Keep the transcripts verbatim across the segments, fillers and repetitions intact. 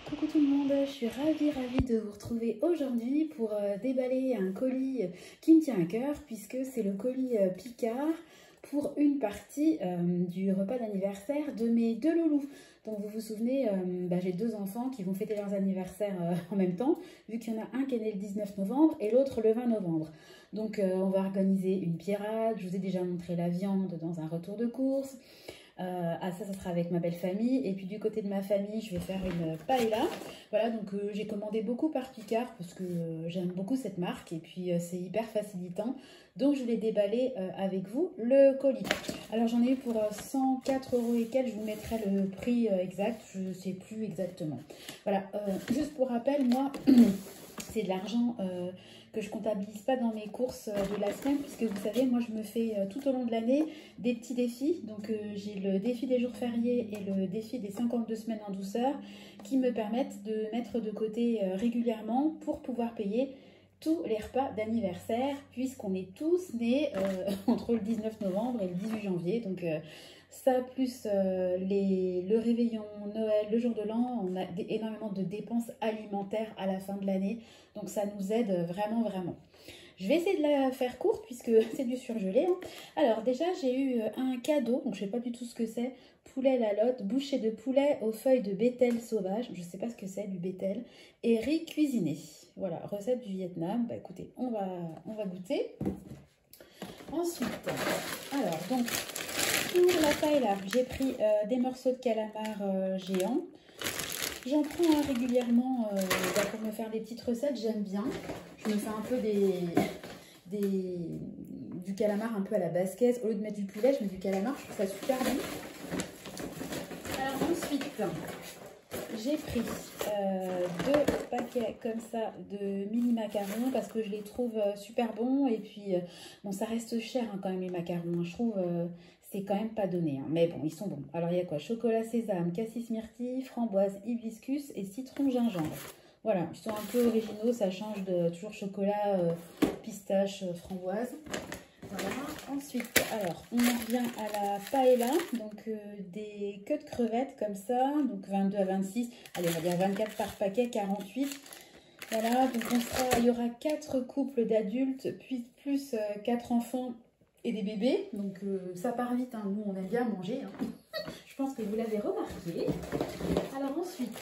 Coucou tout le monde, je suis ravie ravie de vous retrouver aujourd'hui pour euh, déballer un colis qui me tient à cœur puisque c'est le colis euh, Picard pour une partie euh, du repas d'anniversaire de mes deux loulous. Donc vous vous souvenez, euh, bah, j'ai deux enfants qui vont fêter leurs anniversaires euh, en même temps, vu qu'il y en a un qui est né le dix-neuf novembre et l'autre le vingt novembre. Donc euh, on va organiser une pirade, je vous ai déjà montré la viande dans un retour de course. Euh, ah ça, ça sera avec ma belle famille. Et puis du côté de ma famille, je vais faire une paella. Voilà, donc euh, j'ai commandé beaucoup par Picard parce que euh, j'aime beaucoup cette marque. Et puis euh, c'est hyper facilitant. Donc je voulais déballer euh, avec vous le colis. Alors j'en ai eu pour euh, cent quatre euros et quelques. Je vous mettrai le prix euh, exact. Je ne sais plus exactement. Voilà, euh, juste pour rappel, moi... c'est de l'argent euh, que je comptabilise pas dans mes courses euh, de la semaine, puisque vous savez, moi je me fais euh, tout au long de l'année des petits défis. Donc euh, j'ai le défi des jours fériés et le défi des cinquante-deux semaines en douceur qui me permettent de mettre de côté euh, régulièrement pour pouvoir payer tous les repas d'anniversaire, puisqu'on est tous nés euh, entre le dix-neuf novembre et le dix-huit janvier. Donc euh, ça, plus euh, les, le réveillon, Noël, le jour de l'an, on a des, énormément de dépenses alimentaires à la fin de l'année. Donc ça nous aide vraiment, vraiment. Je vais essayer de la faire courte puisque c'est du surgelé. Hein. Alors déjà, j'ai eu un cadeau, donc je ne sais pas du tout ce que c'est. Poulet la lotte, bouchée de poulet aux feuilles de bétel sauvage. Je ne sais pas ce que c'est, du bétel. Et riz cuisiné. Voilà, recette du Vietnam. Bah écoutez, on va, on va goûter. Ensuite, alors donc... pour la paella, j'ai pris euh, des morceaux de calamar euh, géants. J'en prends hein, régulièrement euh, bah, pour me faire des petites recettes, j'aime bien. Je me fais un peu des, des, du calamar un peu à la basquaise. Au lieu de mettre du poulet, je mets du calamar, je trouve ça super bon. Alors ensuite, j'ai pris euh, deux paquets comme ça de mini macarons parce que je les trouve euh, super bons. Et puis, euh, bon, ça reste cher hein, quand même les macarons. Hein. Je trouve... Euh, c'est quand même pas donné, hein. Mais bon, ils sont bons. Alors, il y a quoi? Chocolat sésame, cassis myrtille, framboise, hibiscus et citron gingembre. Voilà, ils sont un peu originaux, ça change de toujours chocolat, euh, pistache, euh, framboise. Voilà. Ensuite, alors, on en revient à la paella. Donc, euh, des queues de crevettes comme ça. Donc, vingt-deux à vingt-six. Allez, on va dire vingt-quatre par paquet, quarante-huit. Voilà, donc on sera, il y aura quatre couples d'adultes, puis plus euh, quatre enfants et des bébés, donc euh, ça part vite, hein. Nous on aime bien manger, hein. Je pense que vous l'avez remarqué. Alors ensuite,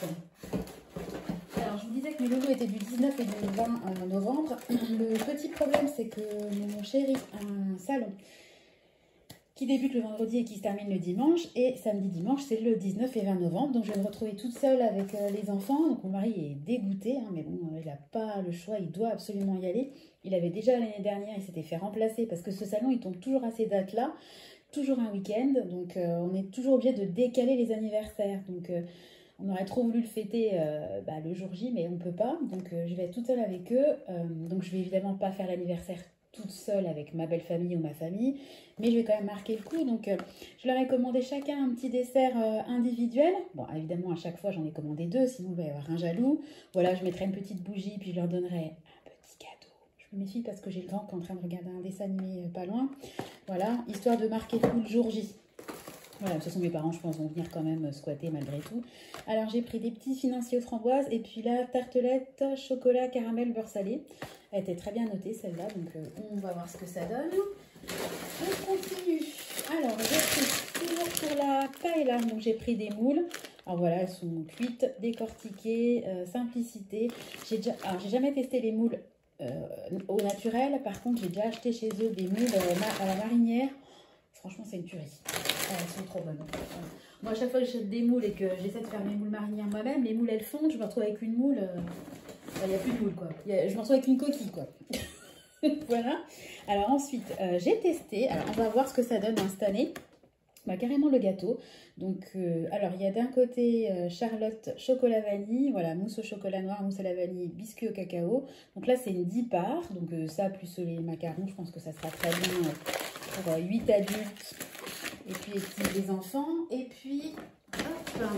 alors je vous disais que mes loulous étaient du dix-neuf et du vingt novembre. Le petit problème c'est que mon chéri a un salon qui débute le vendredi et qui se termine le dimanche, et samedi dimanche c'est le dix-neuf et vingt novembre, donc je vais me retrouver toute seule avec euh, les enfants. Donc mon mari est dégoûté, hein, mais bon, euh, il n'a pas le choix, il doit absolument y aller. Il avait déjà l'année dernière, il s'était fait remplacer parce que ce salon il tombe toujours à ces dates là, toujours un week-end, donc euh, on est toujours obligé de décaler les anniversaires. Donc euh, on aurait trop voulu le fêter euh, bah, le jour J, mais on ne peut pas, donc euh, je vais être toute seule avec eux. Euh, donc je vais évidemment pas faire l'anniversaire toute seule avec ma belle famille ou ma famille, mais je vais quand même marquer le coup. Donc euh, je leur ai commandé chacun un petit dessert euh, individuel. Bon, évidemment à chaque fois j'en ai commandé deux, sinon il va y avoir un jaloux. Voilà, je mettrai une petite bougie puis je leur donnerai un petit cadeau. Je me méfie parce que j'ai le grand qui est en train de regarder un dessin animé euh, pas loin. Voilà, histoire de marquer le coup le jour J. Voilà, de toute façon mes parents je pense vont venir quand même squatter malgré tout. Alors j'ai pris des petits financiers aux framboises et puis la tartelette chocolat caramel beurre salé. Elle était très bien notée celle-là, donc euh, on va voir ce que ça donne. On continue. Alors j'ai pris toujours pour la paella, donc j'ai pris des moules. Alors voilà, elles sont cuites, décortiquées, euh, simplicité. J'ai déjà, alors j'ai jamais testé les moules euh, au naturel, par contre j'ai déjà acheté chez eux des moules euh, à la marinière. Franchement c'est une tuerie. Elles sont trop bonnes. Moi, à chaque fois que j'achète des moules et que j'essaie de faire mes moules marinières moi-même, les moules elles fondent, je me retrouve avec une moule. Euh... Il n'y a plus de moule quoi. A... Je me retrouve avec une coquille quoi. Voilà. Alors ensuite, euh, j'ai testé. Alors on va voir ce que ça donne hein, cette année. Bah, carrément le gâteau. Donc, euh, alors il y a d'un côté euh, Charlotte chocolat vanille, voilà, mousse au chocolat noir, mousse à la vanille, biscuit au cacao. Donc là c'est une dix parts. Donc euh, ça plus les macarons, je pense que ça sera très bien euh, pour euh, huit adultes. Et puis les petits les enfants. Et puis, hop,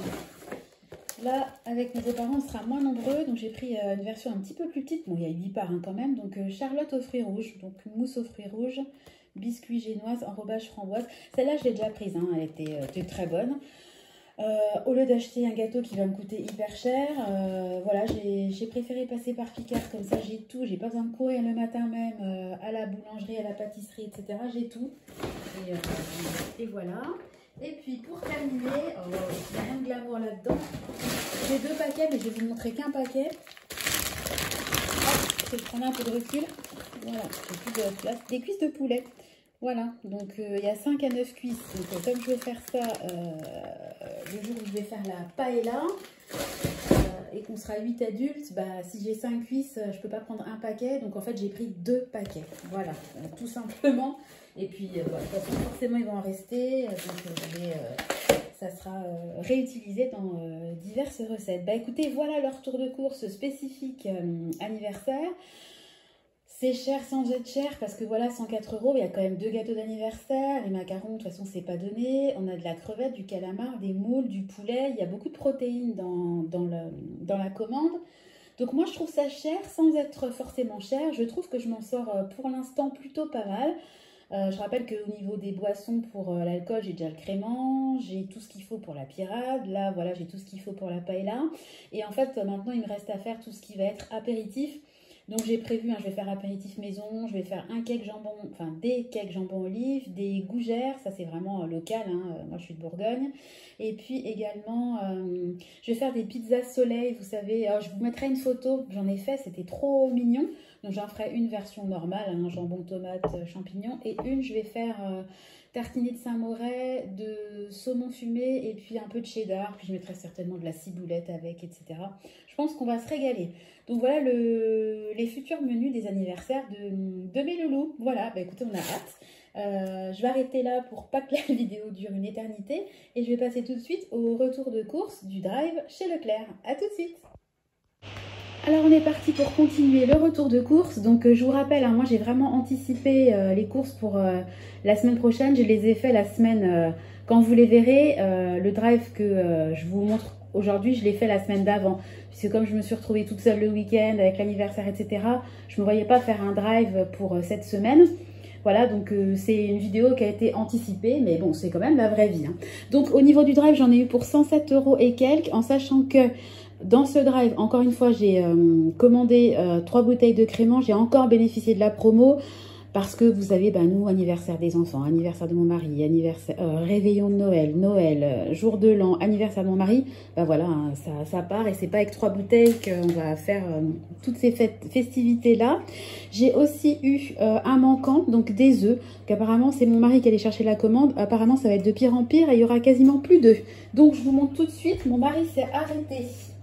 là, avec mes beaux-parents, on sera moins nombreux. Donc j'ai pris euh, une version un petit peu plus petite. Bon, il y a huit parts hein, quand même. Donc euh, Charlotte aux fruits rouges. Donc mousse aux fruits rouges, biscuit génoise, enrobage framboise. Celle-là, je l'ai déjà prise. Hein, elle était, euh, était très bonne. Euh, au lieu d'acheter un gâteau qui va me coûter hyper cher, euh, voilà, j'ai préféré passer par Picard, comme ça j'ai tout, j'ai pas besoin de courir le matin même euh, à la boulangerie, à la pâtisserie, et cetera. J'ai tout. Et, euh, et voilà. Et puis pour terminer, oh, il n'y a rien de glamour là-dedans. J'ai deux paquets, mais je vais vous montrer qu'un paquet. Hop, je vais prendre un peu de recul. Voilà, j'ai plus de place. Des cuisses de poulet. Voilà, donc euh, il y a cinq à neuf cuisses. Donc euh, comme je vais faire ça euh, le jour où je vais faire la paella euh, et qu'on sera huit adultes, bah, si j'ai cinq cuisses, je peux pas prendre un paquet. Donc en fait j'ai pris deux paquets. Voilà, euh, tout simplement. Et puis euh, bah, de toute façon forcément ils vont en rester. Donc euh, je vais, euh, ça sera euh, réutilisé dans euh, diverses recettes. Bah écoutez, voilà leur tour de course spécifique euh, anniversaire. C'est cher sans être cher parce que voilà, cent quatre euros, il y a quand même deux gâteaux d'anniversaire. Les macarons, de toute façon, c'est pas donné. On a de la crevette, du calamar, des moules, du poulet. Il y a beaucoup de protéines dans, dans, le, dans la commande. Donc moi, je trouve ça cher sans être forcément cher. Je trouve que je m'en sors pour l'instant plutôt pas mal. Euh, je rappelle qu'au niveau des boissons pour euh, l'alcool, j'ai déjà le crément, j'ai tout ce qu'il faut pour la pirade. Là, voilà, j'ai tout ce qu'il faut pour la paella. Et en fait, maintenant, il me reste à faire tout ce qui va être apéritif. Donc j'ai prévu, hein, je vais faire apéritif maison, je vais faire un cake jambon, enfin des cakes jambon olive, des gougères, ça c'est vraiment euh, local, hein, euh, moi je suis de Bourgogne. Et puis également, euh, je vais faire des pizzas soleil, vous savez, alors, je vous mettrai une photo, j'en ai fait, c'était trop mignon. Donc j'en ferai une version normale, hein, jambon, tomate, champignons, et une je vais faire euh, tartinée de Saint-Moret, de saumon fumé et puis un peu de cheddar, puis je mettrai certainement de la ciboulette avec, et cetera. Je pense qu'on va se régaler. Donc voilà le, les futurs menus des anniversaires de, de mes loulous. Voilà, bah écoutez, on a hâte. Euh, je vais arrêter là pour pas que la vidéo dure une éternité. Et je vais passer tout de suite au retour de course du drive chez Leclerc. A tout de suite. Alors on est parti pour continuer le retour de course. Donc euh, je vous rappelle, hein, moi j'ai vraiment anticipé euh, les courses pour euh, la semaine prochaine. Je les ai fait la semaine, euh, quand vous les verrez, euh, le drive que euh, je vous montre aujourd'hui, je l'ai fait la semaine d'avant. Puisque comme je me suis retrouvée toute seule le week-end avec l'anniversaire, et cetera, je ne me voyais pas faire un drive pour euh, cette semaine. Voilà, donc euh, c'est une vidéo qui a été anticipée, mais bon, c'est quand même la vraie vie. Hein. Donc au niveau du drive, j'en ai eu pour cent sept euros et quelques, en sachant que dans ce drive, encore une fois, j'ai euh, commandé euh, trois bouteilles de crément. J'ai encore bénéficié de la promo parce que vous savez, ben, nous, anniversaire des enfants, anniversaire de mon mari, anniversaire, euh, réveillon de Noël, Noël, euh, jour de l'an, anniversaire de mon mari, ben voilà, hein, ça, ça part et c'est pas avec trois bouteilles qu'on va faire euh, toutes ces fêtes, festivités-là. J'ai aussi eu euh, un manquant, donc des œufs, qu'apparemment c'est mon mari qui allait chercher la commande. Apparemment, ça va être de pire en pire et il y aura quasiment plus d'œufs. Donc, je vous montre tout de suite, mon mari s'est arrêté.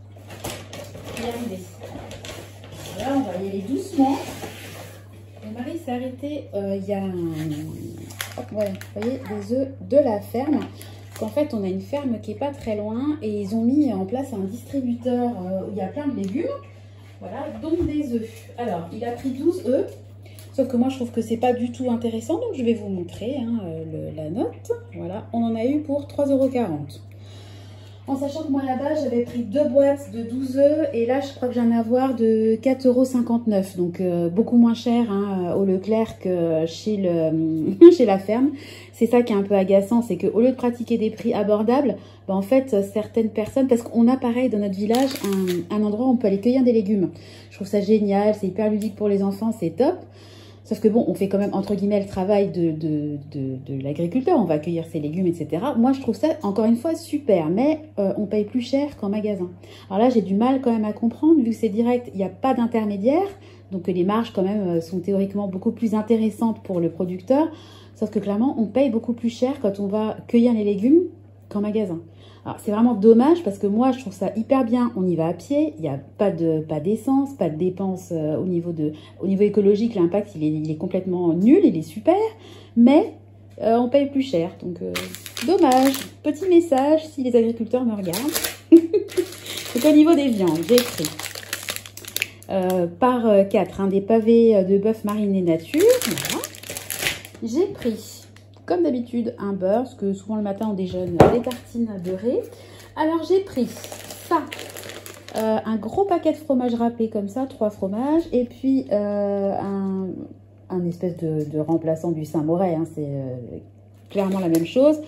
Là, on va y aller doucement. Mon mari s'est arrêté. Euh, il y a un... ouais, vous voyez, des œufs de la ferme. En fait, on a une ferme qui est pas très loin et ils ont mis en place un distributeur euh, où il y a plein de légumes. Voilà, donc des œufs. Alors, il a pris douze œufs. Sauf que moi, je trouve que c'est pas du tout intéressant. Donc, je vais vous montrer hein, le, la note. Voilà, on en a eu pour trois euros quarante. En sachant que moi là-bas j'avais pris deux boîtes de douze œufs et là je crois que j'en ai à avoir de quatre euros cinquante-neuf. Donc euh, beaucoup moins cher hein, au Leclerc que chez, le, chez la ferme. C'est ça qui est un peu agaçant, c'est qu'au lieu de pratiquer des prix abordables, bah, en fait certaines personnes, parce qu'on a pareil dans notre village un, un endroit où on peut aller cueillir des légumes. Je trouve ça génial, c'est hyper ludique pour les enfants, c'est top. Sauf que bon, on fait quand même, entre guillemets, le travail de, de, de, de l'agriculteur. On va cueillir ses légumes, et cetera. Moi, je trouve ça, encore une fois, super. Mais euh, on paye plus cher qu'en magasin. Alors là, j'ai du mal quand même à comprendre. Vu que c'est direct, il n'y a pas d'intermédiaire. Donc les marges, quand même, sont théoriquement beaucoup plus intéressantes pour le producteur. Sauf que clairement, on paye beaucoup plus cher quand on va cueillir les légumes qu'en magasin. Alors c'est vraiment dommage parce que moi je trouve ça hyper bien, on y va à pied, il n'y a pas de pas d'essence, pas de dépenses euh, au niveau de au niveau écologique, l'impact il est, il est complètement nul, il est super, mais euh, on paye plus cher, donc euh, dommage. Petit message si les agriculteurs me regardent. Donc au niveau des viandes, j'ai pris euh, par quatre hein, des pavés de bœuf mariné nature, voilà. J'ai pris comme d'habitude, un beurre, parce que souvent le matin on déjeune des tartines beurrées. Alors j'ai pris ça, euh, un gros paquet de fromage râpé comme ça, trois fromages, et puis euh, un, un espèce de, de remplaçant du Saint-Moret, hein, c'est euh, clairement la même chose.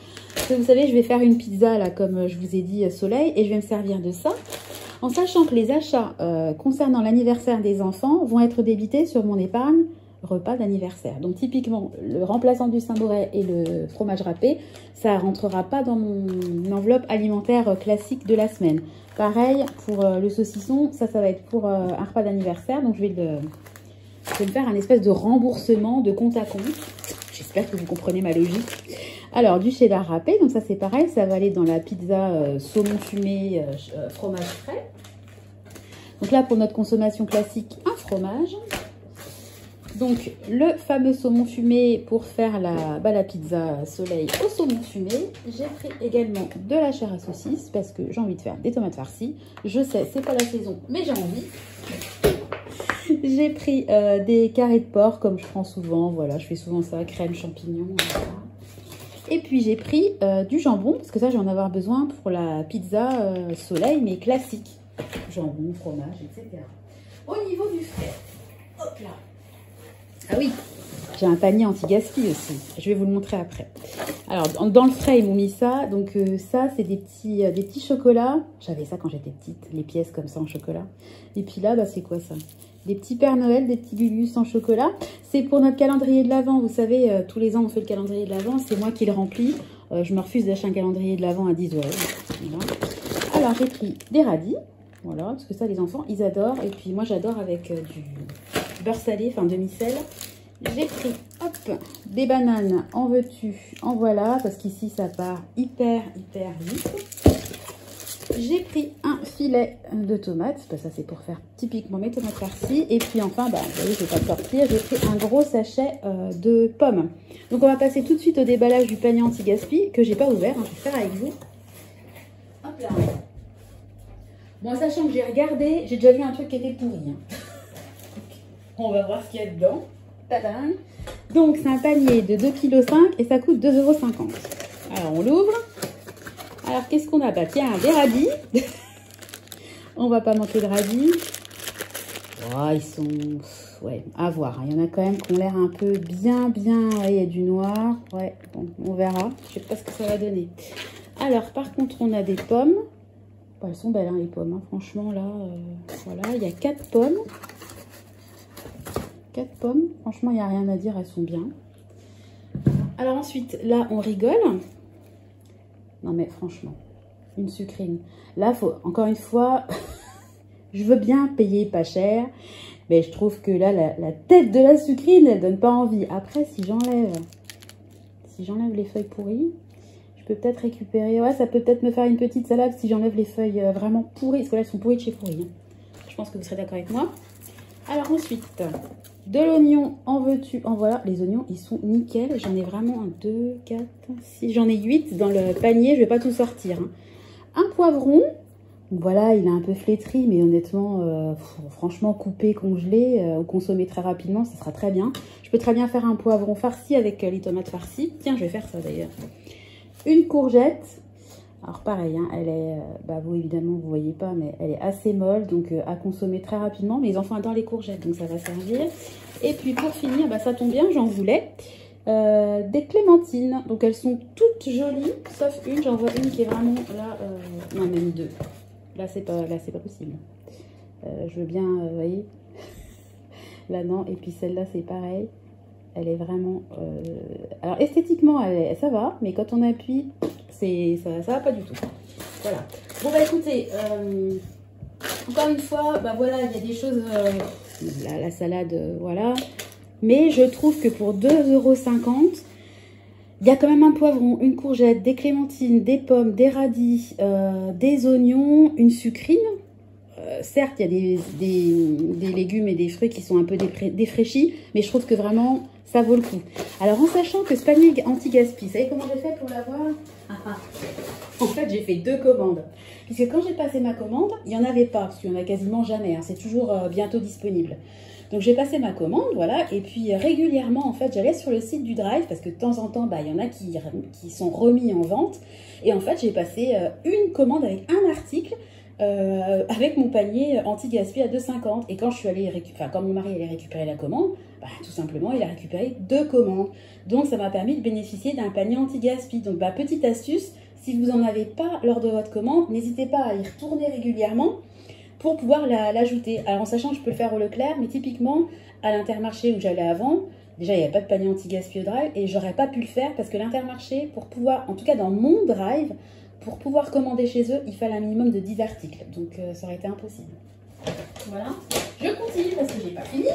Parce que vous savez, je vais faire une pizza, là, comme je vous ai dit, soleil, et je vais me servir de ça. En sachant que les achats euh, concernant l'anniversaire des enfants vont être débités sur mon épargne repas d'anniversaire. Donc typiquement, le remplaçant du Saint-Boré et le fromage râpé, ça ne rentrera pas dans mon enveloppe alimentaire classique de la semaine. Pareil pour euh, le saucisson, ça, ça va être pour euh, un repas d'anniversaire. Donc je vais, le, je vais me faire un espèce de remboursement de compte à compte. J'espère que vous comprenez ma logique. Alors, du cheddar râpé, donc ça c'est pareil, ça va aller dans la pizza euh, saumon fumé, euh, fromage frais. Donc là, pour notre consommation classique, un fromage. Donc, le fameux saumon fumé pour faire la, bah, la pizza soleil au saumon fumé. J'ai pris également de la chair à saucisse parce que j'ai envie de faire des tomates farcies. Je sais, c'est pas la saison, mais j'ai envie. J'ai pris euh, des carrés de porc comme je prends souvent. Voilà, je fais souvent ça, crème, champignons, et cetera. Et puis j'ai pris euh, du jambon, parce que ça, je vais en avoir besoin pour la pizza euh, soleil, mais classique. Jambon, fromage, et cetera. Au niveau du frais, hop là. Ah oui, j'ai un panier anti-gaspi aussi. Je vais vous le montrer après. Alors, dans le frais, ils m'ont mis ça. Donc euh, ça, c'est des petits, euh, des petits chocolats. J'avais ça quand j'étais petite, les pièces comme ça en chocolat. Et puis là, bah, c'est quoi ça? Des petits Pères Noël, des petits Lulus en chocolat. C'est pour notre calendrier de l'Avent. Vous savez, euh, tous les ans, on fait le calendrier de l'Avent. C'est moi qui le remplis. Euh, je me refuse d'acheter un calendrier de l'Avent à dix euros. Voilà. Alors, j'ai pris des radis. Voilà, parce que ça, les enfants, ils adorent. Et puis, moi, j'adore avec euh, du beurre salé, enfin demi-sel. J'ai pris, hop, des bananes. En veux-tu? En voilà, parce qu'ici, ça part hyper, hyper vite. J'ai pris un filet de tomates, parce que ça c'est pour faire typiquement mes tomates farcies. Et puis enfin, bah, vous voyez, je ne vais pas le sortir, j'ai pris un gros sachet euh, de pommes. Donc on va passer tout de suite au déballage du panier anti-gaspi, que j'ai pas ouvert, hein, je vais faire avec vous. Hop là. Bon, sachant que j'ai regardé, j'ai déjà vu un truc qui était pourri. Hein. On va voir ce qu'il y a dedans. Tadam. Donc c'est un panier de deux virgule cinq kilos et ça coûte deux euros cinquante. Alors on l'ouvre. Alors, qu'est-ce qu'on a? Bah, tiens, des radis. On va pas manquer de radis. Oh, ils sont... Ouais, à voir. Il y en a quand même qui ont l'air un peu bien, bien... Ouais, il y a du noir. Ouais, bon, on verra. Je sais pas ce que ça va donner. Alors, par contre, on a des pommes. Bah, elles sont belles, hein, les pommes. Hein. Franchement, là, euh, voilà. Il y a quatre pommes. Quatre pommes. Franchement, il n'y a rien à dire. Elles sont bien. Alors, ensuite, là, on rigole. Non mais franchement, une sucrine. Là, faut encore une fois, je veux bien payer pas cher, mais je trouve que là, la, la tête de la sucrine, elle donne pas envie. Après, si j'enlève, si j'enlève les feuilles pourries, je peux peut-être récupérer. Ouais, ça peut peut-être me faire une petite salade si j'enlève les feuilles vraiment pourries, parce que là, elles sont pourries de chez pourries. Je pense que vous serez d'accord avec moi. Alors ensuite, de l'oignon, en veux-tu? En voilà, les oignons, ils sont nickel. J'en ai vraiment un, deux, quatre, six, j'en ai huit dans le panier. Je vais pas tout sortir. Hein. Un poivron. Voilà, il est un peu flétri, mais honnêtement, euh, franchement, coupé, congelé euh, ou consommé très rapidement, ça sera très bien. Je peux très bien faire un poivron farci avec euh, les tomates farcies. Tiens, je vais faire ça d'ailleurs. Une courgette. Alors pareil, hein, elle est, euh, bah vous évidemment vous voyez pas, mais elle est assez molle, donc euh, à consommer très rapidement. Mais les enfants adorent les courgettes, donc ça va servir. Et puis pour finir, bah, ça tombe bien, j'en voulais. Euh, des clémentines, donc elles sont toutes jolies, sauf une, j'en vois une qui est vraiment là, euh, non même deux. Là c'est pas, là c'est pas possible. Euh, je veux bien, euh, vous voyez, là non. Et puis celle-là c'est pareil, elle est vraiment, euh... alors esthétiquement elle est, ça va, mais quand on appuie, c'est ça, ça va pas du tout. Voilà. Bon bah écoutez, euh, encore une fois, bah voilà, il y a des choses, euh, la, la salade, euh, voilà. Mais je trouve que pour deux euros cinquante, il y a quand même un poivron, une courgette, des clémentines, des pommes, des radis, euh, des oignons, une sucrine. Euh, certes, il y a des, des, des légumes et des fruits qui sont un peu défraîchis, mais je trouve que vraiment, ça vaut le coup. Alors, en sachant que ce panier anti-gaspi, vous savez comment j'ai fait pour l'avoir? Ah, ah. En fait, j'ai fait deux commandes. Puisque quand j'ai passé ma commande, il n'y en avait pas, parce qu'il n'y en a quasiment jamais. Hein, c'est toujours euh, bientôt disponible. Donc j'ai passé ma commande, voilà, et puis euh, régulièrement, en fait, j'allais sur le site du Drive, parce que de temps en temps, bah, il y en a qui, qui sont remis en vente. Et en fait, j'ai passé euh, une commande avec un article, euh, avec mon panier anti-gaspi à deux cinquante. Et quand je suis allée récupérer, enfin quand mon mari allait récupérer la commande, bah, tout simplement il a récupéré deux commandes. Donc ça m'a permis de bénéficier d'un panier anti-gaspi. Donc bah, petite astuce, si vous n'en avez pas lors de votre commande, n'hésitez pas à y retourner régulièrement pour pouvoir l'ajouter. Alors en sachant que je peux le faire au Leclerc, mais typiquement à l'Intermarché où j'allais avant, déjà il n'y avait pas de panier anti-gaspi au drive et j'aurais pas pu le faire parce que l'Intermarché, pour pouvoir, en tout cas dans mon drive, pour pouvoir commander chez eux, il fallait un minimum de dix articles. Donc euh, ça aurait été impossible. Voilà. Je continue parce que j'ai pas fini.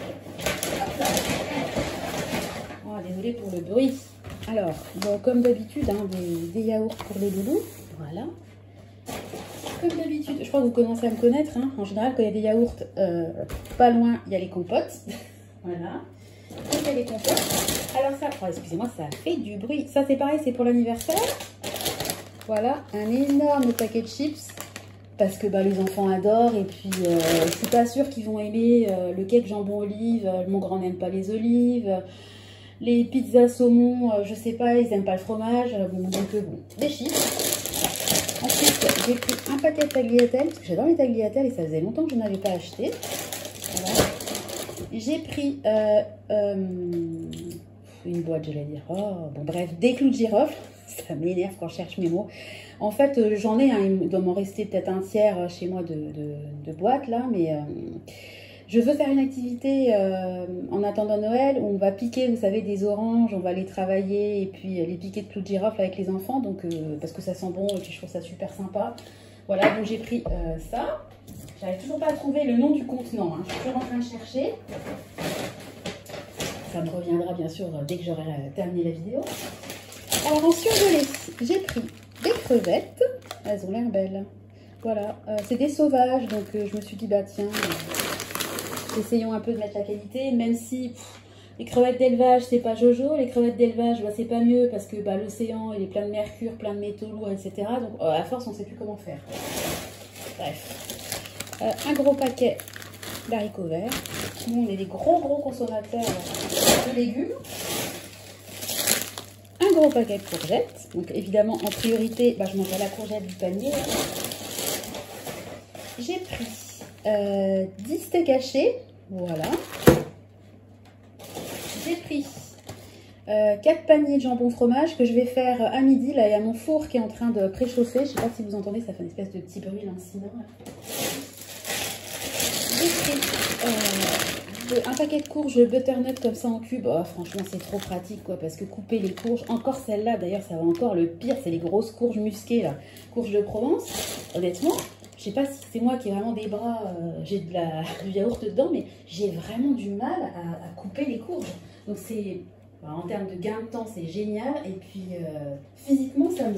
Oh, désolée pour le bruit. Alors, bon, comme d'habitude, hein, des, des yaourts pour les loulous. Voilà. Comme d'habitude, je crois que vous commencez à me connaître. Hein. En général, quand il y a des yaourts euh, pas loin, il y a les compotes. Voilà. Donc, il y a les compotes. Alors ça, oh, excusez-moi, ça fait du bruit. Ça, c'est pareil, c'est pour l'anniversaire. Voilà, un énorme paquet de chips parce que bah, les enfants adorent et puis euh, je suis pas sûre qu'ils vont aimer euh, le cake jambon olive, euh, mon grand n'aime pas les olives, euh, les pizzas saumon, euh, je sais pas, ils aiment pas le fromage, euh, bon, donc euh, bon, des chips. Ensuite, j'ai pris un paquet de tagliatelles parce que j'adore les tagliatelles et ça faisait longtemps que je n'avais pas acheté. Voilà. J'ai pris euh, euh, une boîte, j'allais dire, oh, bon bref, des clous de girofle. Ça m'énerve quand je cherche mes mots. En fait, euh, j'en ai, hein, il doit m'en rester peut-être un tiers chez moi de, de, de boîtes là, mais euh, je veux faire une activité euh, en attendant Noël où on va piquer, vous savez, des oranges, on va les travailler et puis euh, les piquer de clous de girofle avec les enfants, donc euh, parce que ça sent bon et puis je trouve ça super sympa. Voilà, donc j'ai pris euh, ça. J'arrive toujours pas à trouver le nom du contenant, hein. Je suis toujours en train de chercher. Ça me reviendra bien sûr dès que j'aurai terminé la vidéo. Alors en surgelé, j'ai pris des crevettes, elles ont l'air belles, voilà, euh, c'est des sauvages, donc euh, je me suis dit bah tiens, euh, essayons un peu de mettre la qualité, même si pff, les crevettes d'élevage c'est pas Jojo, les crevettes d'élevage bah, c'est pas mieux parce que bah, l'océan il est plein de mercure, plein de métaux lourds, et cetera. Donc euh, à force on sait plus comment faire. Bref, euh, un gros paquet d'haricots verts, nous on est des gros gros consommateurs de légumes. Un gros paquet de courgettes, donc évidemment en priorité, bah, je mangerai la courgette du panier. J'ai pris euh, dix steaks hachés, voilà. J'ai pris euh, quatre paniers de jambon fromage que je vais faire à midi. Là, il y a mon four qui est en train de préchauffer. Je ne sais pas si vous entendez, ça fait une espèce de petit bruit lancinant. J'ai pris euh, un paquet de courges butternut comme ça en cube. Oh, franchement, c'est trop pratique quoi, parce que couper les courges, encore celle-là, d'ailleurs, ça va encore. Le pire, c'est les grosses courges musquées, là, courges de Provence. Honnêtement, je sais pas si c'est moi qui ai vraiment des bras, euh, j'ai de la, du yaourt dedans, mais j'ai vraiment du mal à, à couper les courges. Donc c'est, bah, en termes de gain de temps, c'est génial. Et puis euh, physiquement, ça me,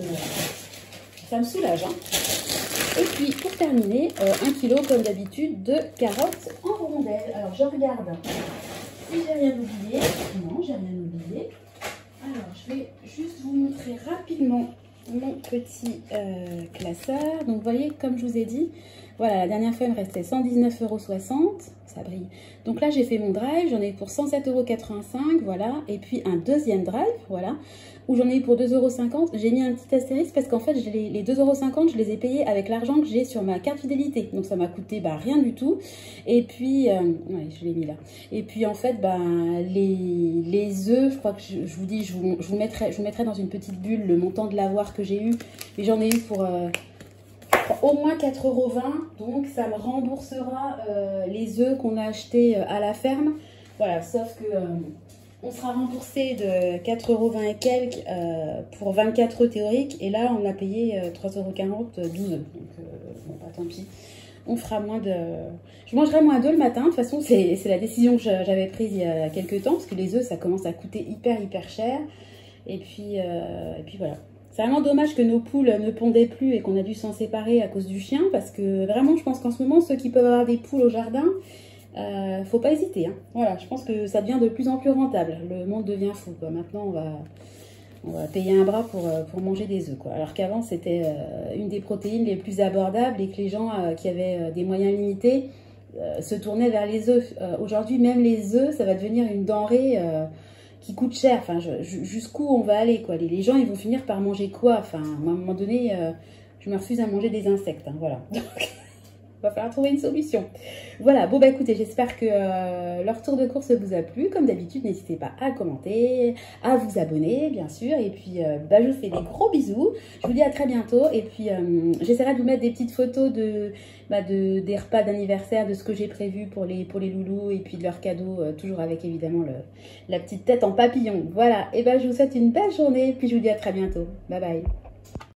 ça me soulage. Hein. Et puis pour terminer, euh, un kilo comme d'habitude de carottes en rondelles. Alors je regarde si j'ai rien oublié. Non, j'ai rien oublié. Alors je vais juste vous montrer rapidement mon petit euh, classeur. Donc vous voyez, comme je vous ai dit, voilà, la dernière fois il me restait cent dix-neuf euros soixante, ça brille. Donc là j'ai fait mon drive, j'en ai eu pour cent sept euros quatre-vingt-cinq, voilà, et puis un deuxième drive, voilà, où j'en ai eu pour deux euros cinquante. J'ai mis un petit astérisque parce qu'en fait les, les deux euros cinquante je les ai payés avec l'argent que j'ai sur ma carte fidélité, donc ça m'a coûté bah, rien du tout. Et puis euh, ouais, je l'ai mis là. Et puis en fait bah, les, les œufs, je crois que je, je vous dis, je vous, je vous mettrai je vous mettrai dans une petite bulle le montant de l'avoir que j'ai eu, mais j'en ai eu pour euh, au moins quatre euros vingt, donc ça me remboursera euh, les œufs qu'on a achetés à la ferme. Voilà, sauf que euh, on sera remboursé de quatre euros vingt et quelques euh, pour vingt-quatre œufs théoriques, et là on a payé euh, trois euros quarante, douze œufs. Donc euh, bon, bah tant pis, on fera moins de... Je mangerai moins d'œufs le matin, de toute façon c'est la décision que j'avais prise il y a quelques temps, parce que les œufs ça commence à coûter hyper hyper cher, et puis, euh, et puis voilà. C'est vraiment dommage que nos poules ne pondaient plus et qu'on a dû s'en séparer à cause du chien, parce que vraiment, je pense qu'en ce moment, ceux qui peuvent avoir des poules au jardin, euh, faut pas hésiter. Hein. Voilà, je pense que ça devient de plus en plus rentable. Le monde devient fou, quoi. Maintenant, on va, on va payer un bras pour, pour manger des œufs, quoi. Alors qu'avant, c'était euh, une des protéines les plus abordables et que les gens euh, qui avaient euh, des moyens limités euh, se tournaient vers les œufs. Euh, Aujourd'hui, même les œufs, ça va devenir une denrée... Euh, qui coûte cher, enfin jusqu'où on va aller quoi, les, les gens ils vont finir par manger quoi, enfin à un moment donné, euh, je me refuse à manger des insectes, hein, voilà. Donc, il va falloir trouver une solution. Voilà, bon bah écoutez, j'espère que euh, leur tour de course vous a plu. Comme d'habitude, n'hésitez pas à commenter, à vous abonner, bien sûr. Et puis, euh, bah, je vous fais des gros bisous. Je vous dis à très bientôt. Et puis, euh, j'essaierai de vous mettre des petites photos de, bah, de des repas d'anniversaire, de ce que j'ai prévu pour les, pour les loulous et puis de leurs cadeaux, euh, toujours avec évidemment le, la petite tête en papillon. Voilà, et ben bah, je vous souhaite une belle journée. Puis je vous dis à très bientôt. Bye bye.